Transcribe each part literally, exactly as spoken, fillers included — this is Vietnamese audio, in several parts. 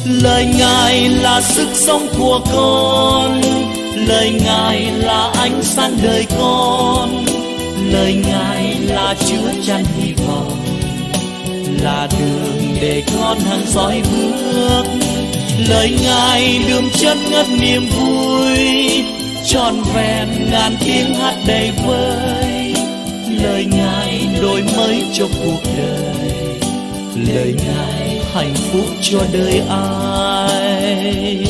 Lời Ngài là sức sống của con, lời Ngài là ánh sáng đời con, lời Ngài là chứa chan hy vọng, là đường để con hằng dõi bước. Lời Ngài đường chân ngất niềm vui, trọn vẹn ngàn tiếng hát đầy vơi. Lời Ngài đổi mới cho cuộc đời, lời Ngài hạnh phúc cho đời ai.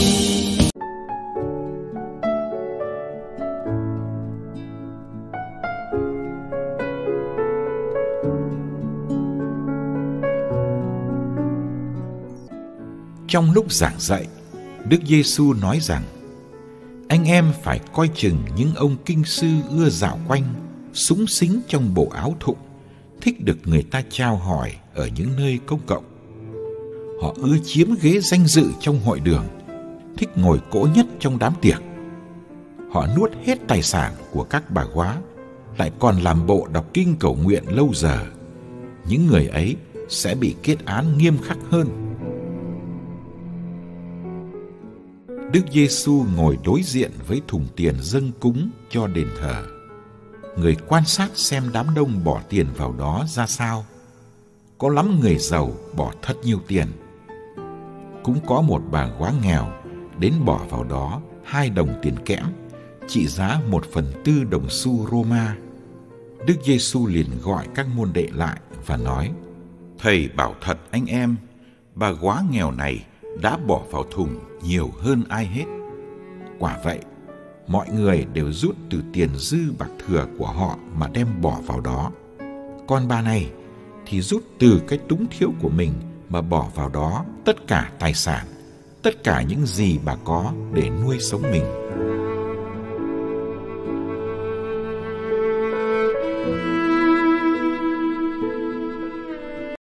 Trong lúc giảng dạy, Đức Giêsu nói rằng anh em phải coi chừng những ông kinh sư ưa dạo quanh, súng xính trong bộ áo thụng, thích được người ta chào hỏi ở những nơi công cộng. Họ ưa chiếm ghế danh dự trong hội đường, thích ngồi cỗ nhất trong đám tiệc. Họ nuốt hết tài sản của các bà góa, lại còn làm bộ đọc kinh cầu nguyện lâu giờ. Những người ấy sẽ bị kết án nghiêm khắc hơn. Đức Giêsu ngồi đối diện với thùng tiền dâng cúng cho đền thờ. Người quan sát xem đám đông bỏ tiền vào đó ra sao. Có lắm người giàu bỏ thật nhiều tiền. Cũng có một bà góa nghèo đến bỏ vào đó hai đồng tiền kẽm, trị giá một phần tư đồng xu Roma. Đức Giêsu liền gọi các môn đệ lại và nói: Thầy bảo thật anh em, bà góa nghèo này đã bỏ vào thùng nhiều hơn ai hết. Quả vậy, mọi người đều rút từ tiền dư bạc thừa của họ mà đem bỏ vào đó. Còn bà này thì rút từ cái túng thiếu của mình mà bỏ vào đó tất cả tài sản, tất cả những gì bà có để nuôi sống mình.